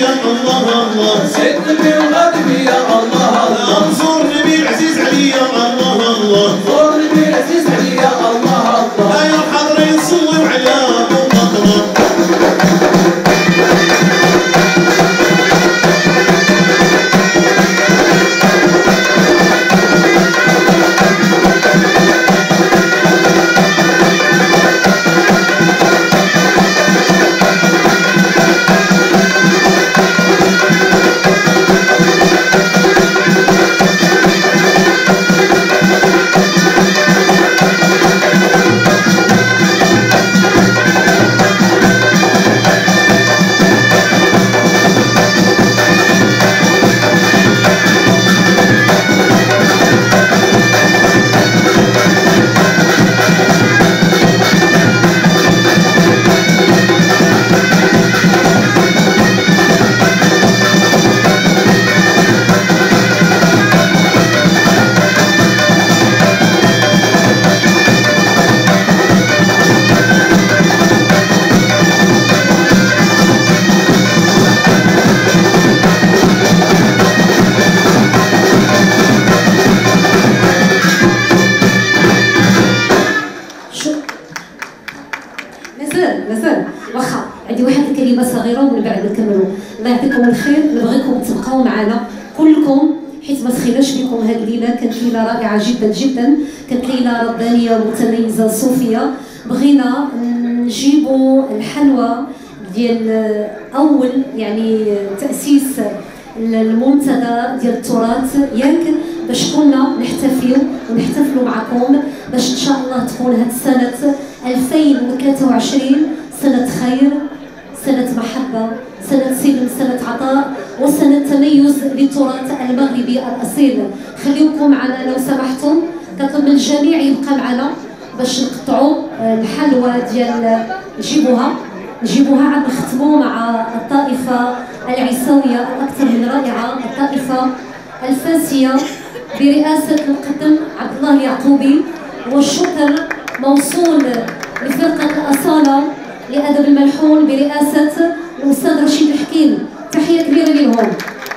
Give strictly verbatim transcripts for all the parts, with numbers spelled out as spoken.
يا الله الله سيد النبي الغادي يا الله الله انصر نبي العزيز علي يا الله الله انصر نبي العزيز علي يا الله الله يا حاضرين صلوا على ابو بكر تبقاو معنا كلكم حيت ما تخيلوش بكم هذه الليله. كانت ليله رائعه جدا جدا، كانت ليله ربانيه متميزه صوفيه. بغينا نجيبوا الحلوى ديال اول يعني تاسيس المنتدى ديال التراث ياك، باش كنا نحتفيو ونحتفلوا معكم باش ان شاء الله تكون هاد السنه ألفين وثلاثة وعشرين سنه خير، سنه محبه، سنة سلم، سنة عطاء، وسنة تميز للتراث المغربي الأصيل. خليكم معنا لو سمحتم، كنطلب من الجميع يبقى معنا باش نقطعوا الحلوى ديال نجيبوها نجيبوها عاد نختموا مع الطائفة العيساوية الأكثر من رائعة، الطائفة الفاسية برئاسة المقدم عبد الله اليعقوبي. والشكر موصول لفرقة الأصالة لأدب الملحون برئاسة الأستاذ رشيد الحكيم، تحية كبيرة لهم.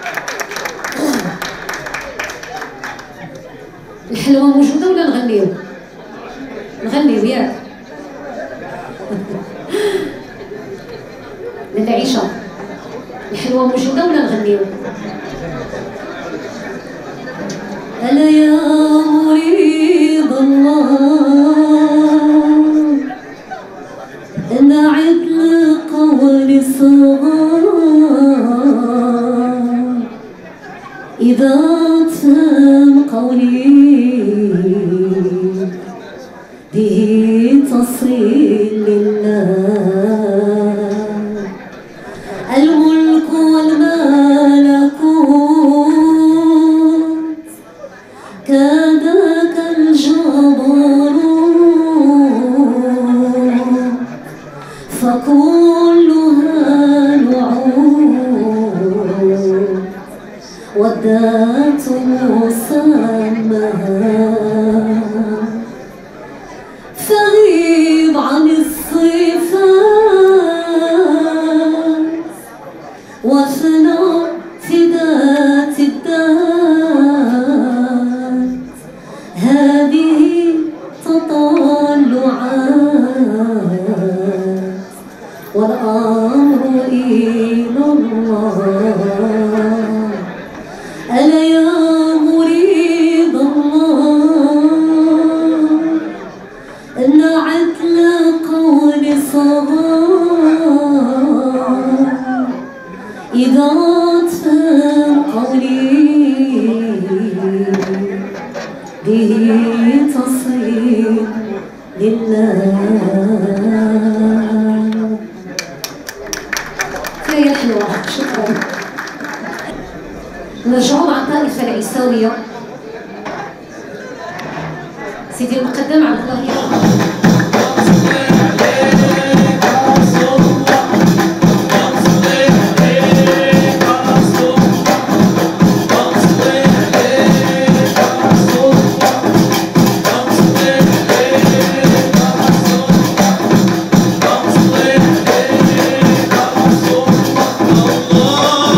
الحلوى موجودة ولا نغنيو؟ نغنيو ياك؟ للعيشة الحلوى موجودة ولا نغنيو؟ ألا يا مريض الله أنا عدل قول صغار إذا تفهم قولي به تصيل لله الملك والملكوت كذاك الجبروت فكلها نعود والذات مسمى فغيب عن الصفات وفنا في ذات الذات هذه تطلعات والأمر إلى الله. ألا يا مريد الله أن عدل قول صغار إذا تفهم قولي به تصير لله. يا حلوة، شكرا. نرجعوا مع الطائفة العيساوية. سيدي المقدم عبد الله يعقوبي. الله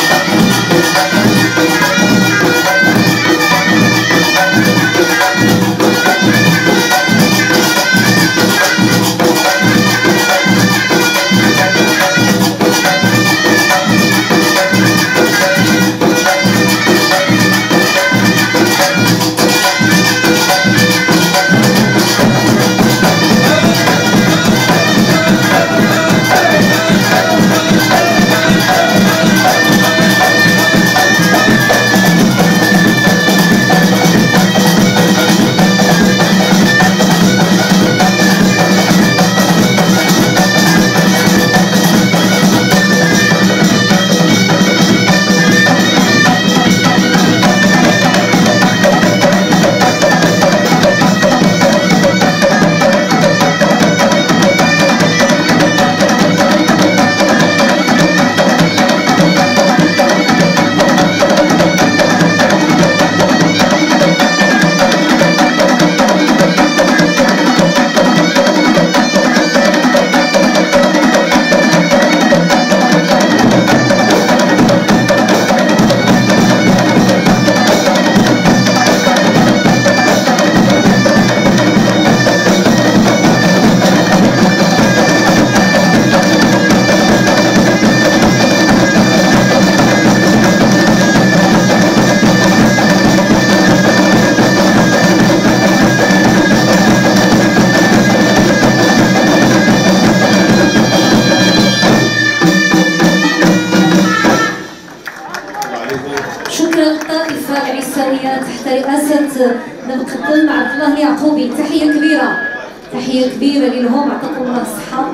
نقدم عبد الله اليعقوبي تحيه كبيره تحيه كبيره لهم. يعطيكم الله الصحه،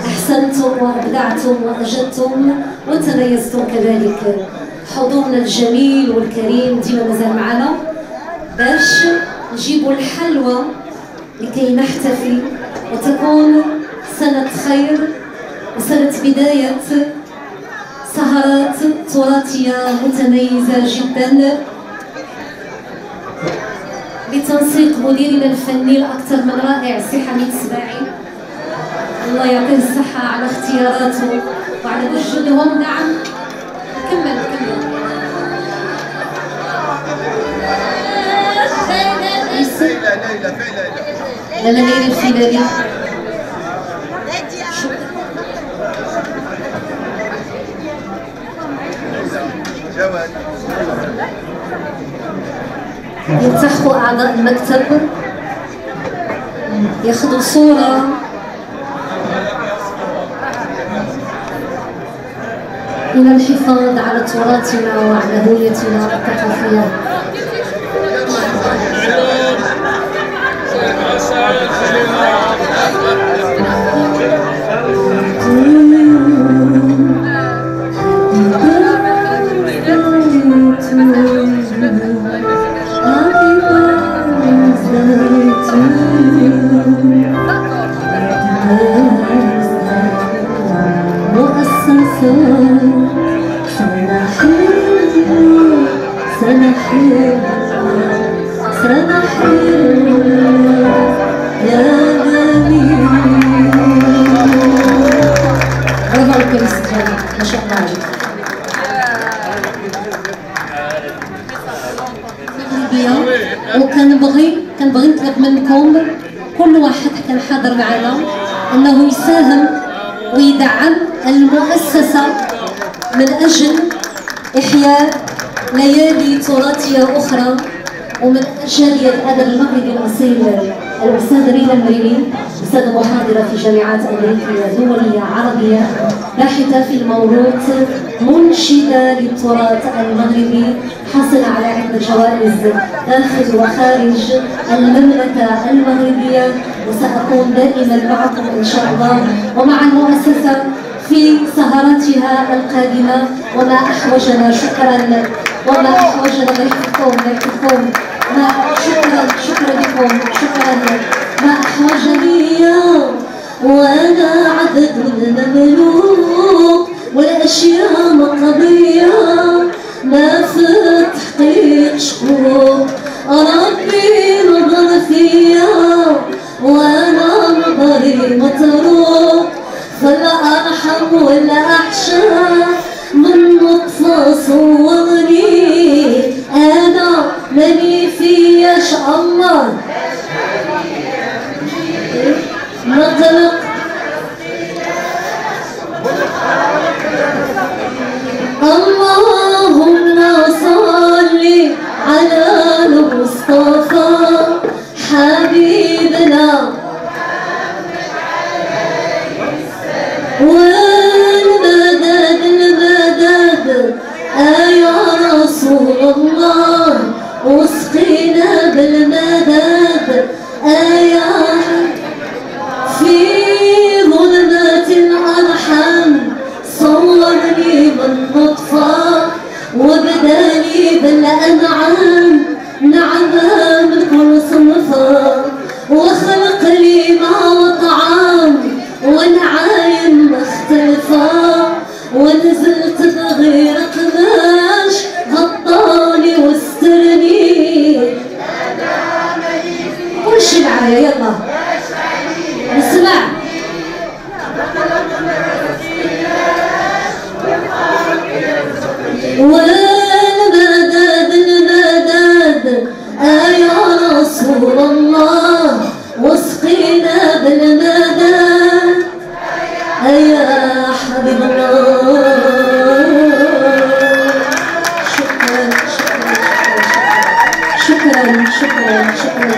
احسنتم وابدعتم واجدتم وتميزتم كذلك. حضورنا الجميل والكريم ديما مازال معنا باش نجيبوا الحلوى لكي نحتفل وتكون سنه خير وسنه بدايه سهرات تراثيه متميزه جدا بتنسيق مديرنا الفني الاكثر من رائع سي حميد السباعي، الله يعطيه الصحه على اختياراته وعلى وجودهم. نعم كمل كمل. لا لا ليلى الفيلالي. ينتخبوا أعضاء المكتب ياخذوا صورة من الحفاظ على تراثنا وعلى هويتنا الثقافية. وكنبغي كنبغي نطلب منكم كل واحد كان حاضر معنا انه يساهم ويدعم المؤسسه من اجل احياء ليالي تراثيه اخرى ومن اجل الادب المغربي الاصيل. الاستاذ ريلا المريلي استاذ محاضره في جامعات امريكيه دوليه عربيه باحثه في الموروث منشده للتراث المغربي حصل على عدة جوائز داخل وخارج المملكه المغربيه، وساكون دائما معكم ان شاء الله ومع المؤسسه في سهراتها القادمه. وما احوجنا شكرا وما احوجنا بيحكم بيحكم ما شكرا شكرا لكم شكرا ما احوجني وانا عدد المملوك والاشياء مقضيه ما في تحقيق شكوك ربي نظر فيا وانا نظري متروك فلا ارحم ولا احشى من نطفه صورني انا ماني فياش الله نطلق اللهم صل على المصطفى حبيبنا والمدد المدد يا رسول الله واسقينا بالمدد يا في ظلمة الأرحام صورني من نطفة وبدالي بالأنعام نعمة من كل صنفة وخلق لي ماء وطعام ونعايم مختلفة ونزلت بغير قماش غطاني واسترني كل شي معايا يلا نسمع والمدد المدد يا رسول الله واسقينا بالمدد يا حبيب الله شكرا شكرا شكرا شكرا شكرا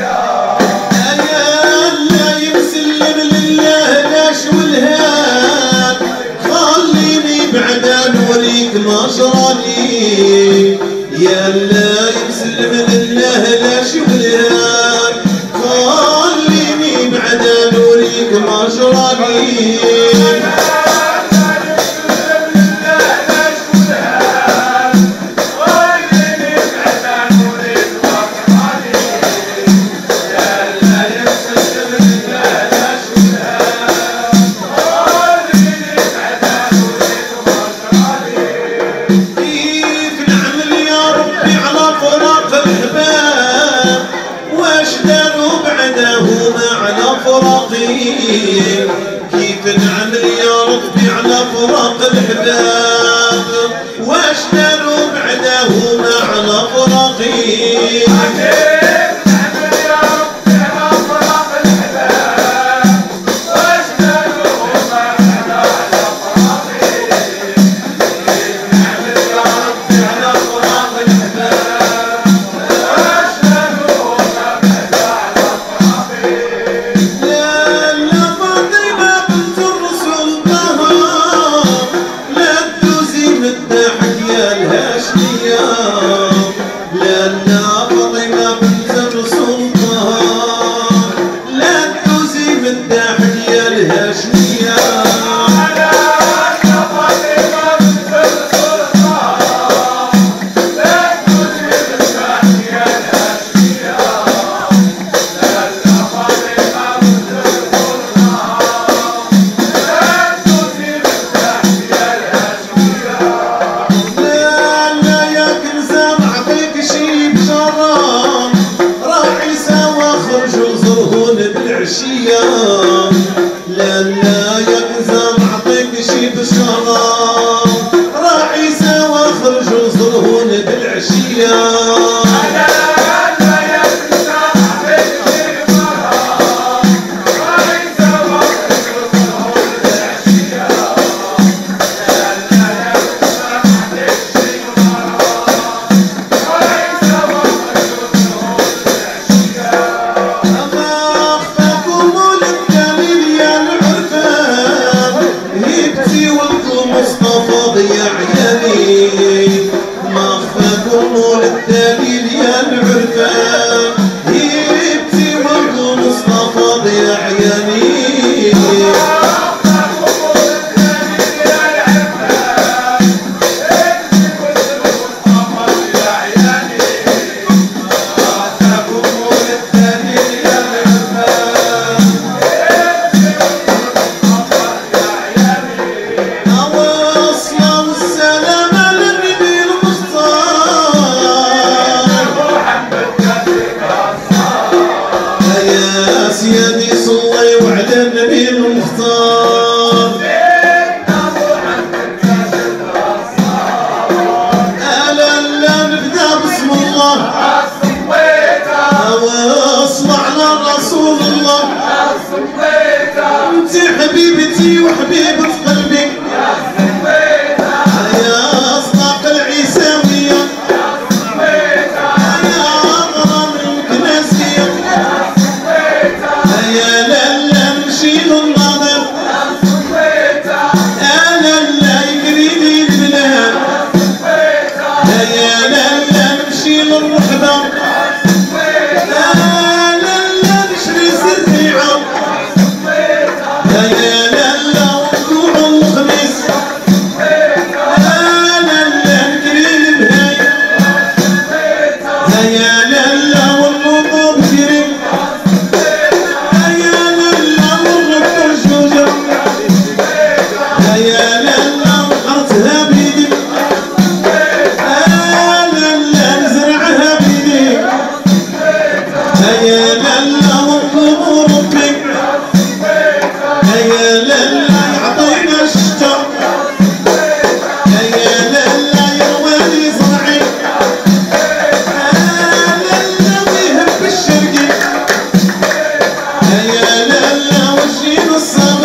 لله لا يسلم لله لاش والهام مشربي كيف نعمل يا ربي على فراق الحباب واش داروا بعدهم على فراقي كيف نعمل يا ربي على فراق الحباب واش داروا بعدهم على فراقي كيف نعمل يا ربي على فراق الحباب واش داروا بعدهم على فراقي لا لا يا كنزة نعطيك شي بشراب راعي سوا خرجوا زرهون بالعشية لا لا يا كنزة نعطيك شي بشراب راعي سوا خرجوا زرهون بالعشية لا لا يا كنزة نعطيك شي بشراب راعي سوا خرجوا زرهون بالعشية يا عيالي ما خفاكم للدليل يا العرفان هيبتي ولد مصطفى يا عيالي سيدي صلي وعلى النبي المختار ألا لا نبدأ بسم الله واصلى على رسول الله انت حبيبتي وحبيبة قلبي يا أصدق العيساوية يا أغرى من كناسية يا لالا نشيل الناظر انا لا يقريني البلاد يا لالا نشيل الرحبة انا لا نشري سريعة يا لالا وطلوع الخميس انا لا نقري البهاي يا لالا والنوض بكريم يا لالا وحرتها بيدي انا لا نزرعها بيدي يا لالا واطلبوا ربي يا لالا يعطينا الشتاء يا لالا يروالي زرعي لالا ويهب الشرقي يا لالا وجينا الصبر